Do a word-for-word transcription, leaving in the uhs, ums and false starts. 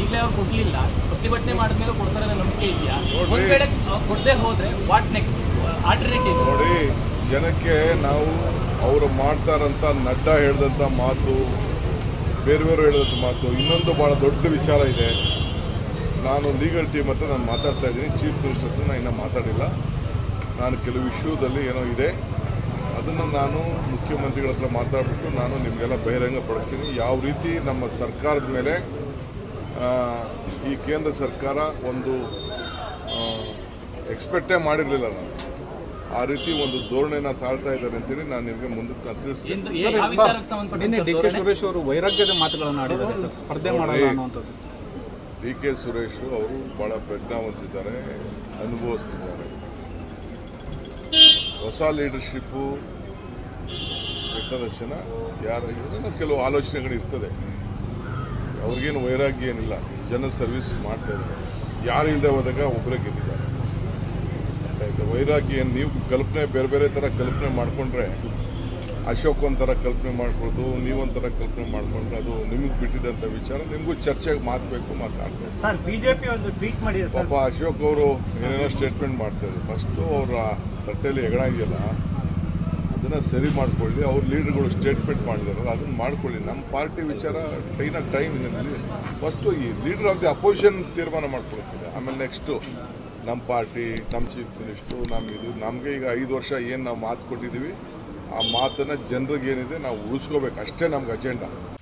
ಈಗಲೇ ಅವ್ರು ಕೊಡ್ಲಿಲ್ಲ, ಪ್ರತಿಭಟನೆ ಮಾಡಿದ್ಮೇಲೆ ಕೊಡ್ತಾರೆ ಅನ್ನೋ ನಂಬಿಕೆ ಇದೆಯಾ? ಒಂದ್ ವೇಳೆ ಕೊಡದೆ ಹೋದ್ರೆ ವಾಟ್ ನೆಕ್ಸ್ಟ್ ಆಲ್ಟರ್ನೇಟಿವ್? ನೋಡಿ, ಜನಕ್ಕೆ ನಾವು ಅವರು ಮಾಡ್ತಾರಂತ ನಡ್ಡಾ ಹೇಳಿದಂಥ ಮಾತು, ಬೇರೆ ಬೇರೆ ಹೇಳಿದಂಥ ಮಾತು, ಇನ್ನೊಂದು ಭಾಳ ದೊಡ್ಡ ವಿಚಾರ ಇದೆ. ನಾನು ಲೀಗಲ್ ಟೀಮ್ ಹತ್ರ ನಾನು ಮಾತಾಡ್ತಾ ಇದ್ದೀನಿ, ಚೀಫ್ ಮಿನಿಸ್ಟರ್ ಹತ್ರ ನಾನು ಇನ್ನೂ ಮಾತಾಡಿಲ್ಲ. ನಾನು ಕೆಲವು ಇಶ್ಯೂದಲ್ಲಿ ಏನೋ ಇದೆ, ಅದನ್ನು ನಾನು ಮುಖ್ಯಮಂತ್ರಿಗಳ ಹತ್ರ ಮಾತಾಡ್ಬಿಟ್ಟು ನಾನು ನಿಮಗೆಲ್ಲ ಬಹಿರಂಗಪಡಿಸ್ತೀನಿ. ಯಾವ ರೀತಿ ನಮ್ಮ ಸರ್ಕಾರದ ಮೇಲೆ ಈ ಕೇಂದ್ರ ಸರ್ಕಾರ ಒಂದು ಎಕ್ಸ್ಪೆಕ್ಟೇ ಮಾಡಿರಲಿಲ್ಲ, ನಾನು ಆ ರೀತಿ ಒಂದು ಧೋರಣೆನ ತಾಳ್ತಾ ಇದ್ದಾರೆ ಅಂತೇಳಿ ನಾನು ನಿಮಗೆ ಮುಂದಕ್ಕೆ ತಿಳಿಸ್ತೀನಿ. ಡಿ ಕೆ ಸುರೇಶ್ ಅವರು ವೈರಾಗ್ಯದ ಮಾತುಗಳನ್ನು ಆಡಿದ್ದಾರೆ ಸರ್, ಸ್ಪರ್ಧೆ ಮಾಡಲ್ಲ ಅನ್ನುವಂಥದ್ದು. ಡಿ ಕೆ ಸುರೇಶ್ ಅವರು ಭಾಳ ಪ್ರಜ್ಞಾವಂತಿದ್ದಾರೆ, ಅನುಭವಿಸ್ತಿದ್ದಾರೆ. ಹೊಸ ಲೀಡರ್ಶಿಪ್ಪು ಪ್ರದರ್ಶನ ಯಾರು ಕೆಲವು ಆಲೋಚನೆಗಳು ಇರ್ತದೆ. ಅವ್ರಿಗೇನು ವೈರಾಗ್ಯ ಏನಿಲ್ಲ, ಜನ ಸರ್ವಿಸ್ ಮಾಡ್ತಾ ಇದ್ದಾರೆ. ಯಾರು ಇಲ್ಲದೆ ಹೋದಾಗ ಒಬ್ಬರೇ ಗೆದ್ದಿದ್ದಾರೆ. ಆಯ್ತು, ವೈರಾಗ್ಯ ಏನು ನೀವು ಕಲ್ಪನೆ ಬೇರೆ ಬೇರೆ ಥರ ಕಲ್ಪನೆ ಮಾಡಿಕೊಂಡ್ರೆ, ಅಶೋಕ್ ಒಂಥರ ಕಲ್ಪನೆ ಮಾಡ್ಕೊಳ್ಳೋದು, ನೀವೊಂಥರ ಕಲ್ಪನೆ ಮಾಡಿಕೊಂಡ್ರೆ ಅದು ನಿಮಗೆ ಬಿಟ್ಟಿದ್ದಂಥ ವಿಚಾರ. ನಿಮಗೂ ಚರ್ಚೆಗೆ ಮಾತಬೇಕು, ಮಾತಾಡಬೇಕು. ಸರ್, ಬಿಜೆಪಿ ಒಂದು ಟ್ವೀಟ್ ಮಾಡಿದೆ ಪಾಪ ಅಶೋಕ್ ಅವರು ಏನೇನೋ ಸ್ಟೇಟ್ಮೆಂಟ್ ಮಾಡ್ತಾಯಿದ್ರು. ಫಸ್ಟು ಅವರ ತಟ್ಟೆಯಲ್ಲಿ ಹೆಗಣ ಇದೆಯಲ್ಲ, ಅದನ್ನು ಸರಿ ಮಾಡ್ಕೊಳ್ಳಿ. ಅವ್ರ ಲೀಡರ್ಗಳು ಸ್ಟೇಟ್ಮೆಂಟ್ ಮಾಡಿದಾರಲ್ಲ, ಅದನ್ನು ಮಾಡ್ಕೊಳ್ಳಿ. ನಮ್ಮ ಪಾರ್ಟಿ ವಿಚಾರ ಟೈನ ಟೈಮ್ ಇದೆ. ಫಸ್ಟು ಈ ಲೀಡರ್ ಆಫ್ ದಿ ಅಪೋಸಿಷನ್ ತೀರ್ಮಾನ ಮಾಡ್ಕೊಳ್ತಿದೆ. ಆಮೇಲೆ ನೆಕ್ಸ್ಟು ನಮ್ಮ ಪಾರ್ಟಿ, ನಮ್ಮ ಚೀಫ್ ಮಿನಿಸ್ಟ್ರು, ನಮ್ಮ ಇದು ನಮಗೆ ಈಗ ಐದು ವರ್ಷ ಏನು ನಾವು ಮಾತು ಕೊಟ್ಟಿದ್ದೀವಿ, ಆ ಮಾತನ್ನು ಜನರಿಗೆ ಏನಿದೆ ನಾವು ಉಳಿಸ್ಕೋಬೇಕು, ಅಷ್ಟೇ ನಮ್ಗೆ ಅಜೆಂಡಾ.